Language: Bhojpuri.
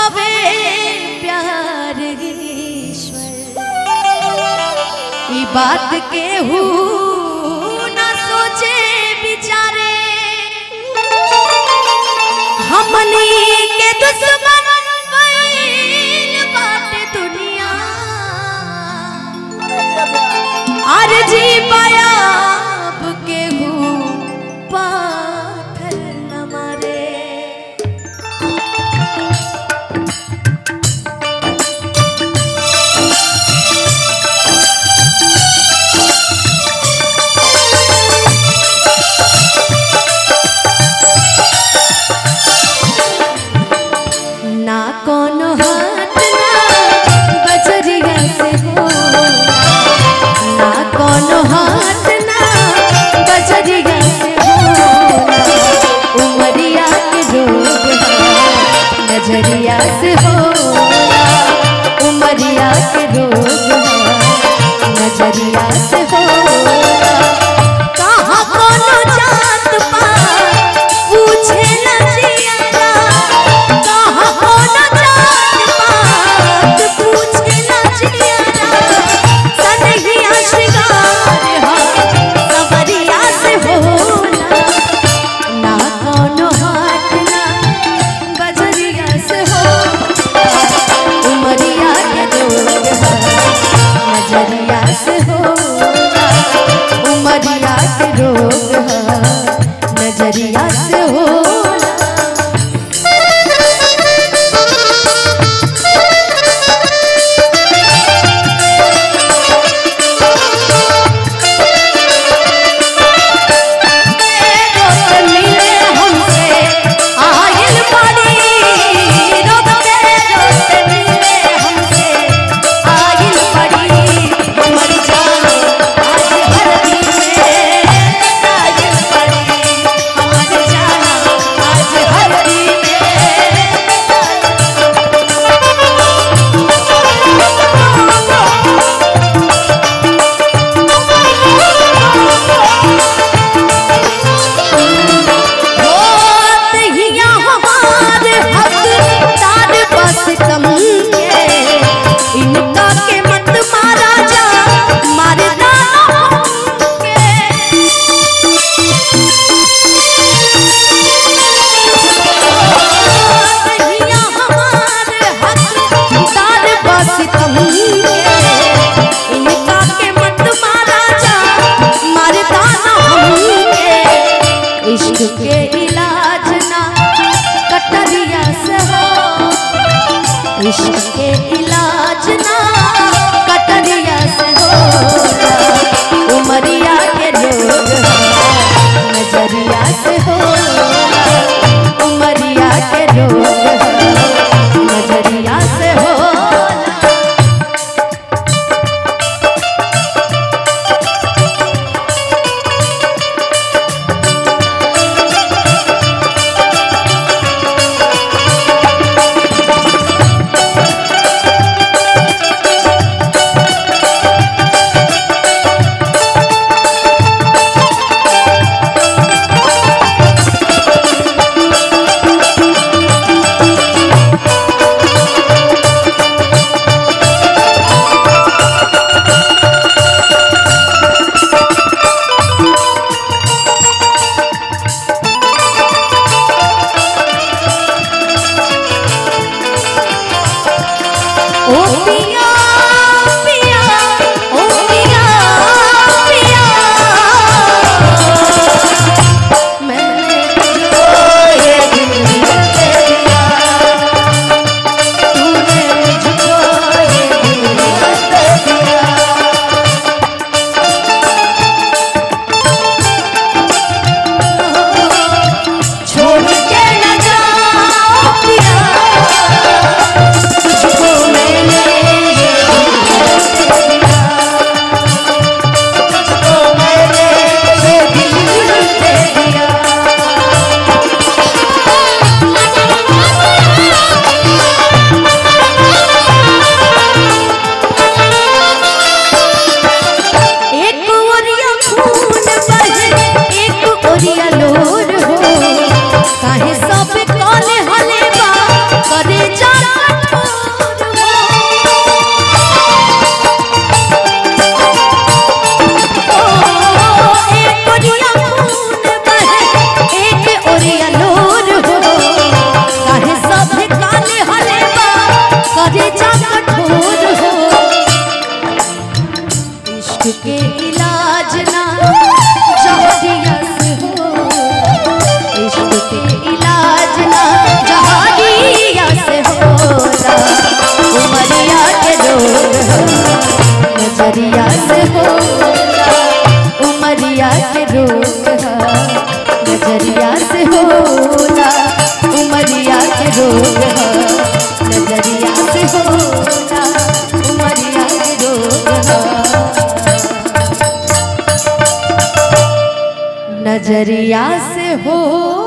हवे प्यार ईश्वर ई बात के ना सोचे बिचारे हमनी के दुश्मन बन बाटे दुनिया अरे जी पायाब के पाथर न मारे ना कोनो हाथ ना बजरिया से हो ना कोनो हाथ ना बजरिया से हो उमरिया के रोग नजरिया से हो उमरिया के रोग नजरिया से हो कहाँ कोनो जात पात पूछे न जियारा कहाँ कोनो जात पात पूछे न जियारा सनहिया श्रृंगार हो सवरिया से होला ना कोनो हाथ ना बजरिया से हो उमरिया के रोग नजरिया से हो उमरिया के रोग नजरिया से हो इश्क के इलाज ना कटरिया से हो इश्क के इलाज ना कटरिया से हो उमरिया के रोग नजरिया से हो उमरिया के रोग नजरिया से हो रोग है नजरिया से होला उमरिया के रोग है नजरिया से हो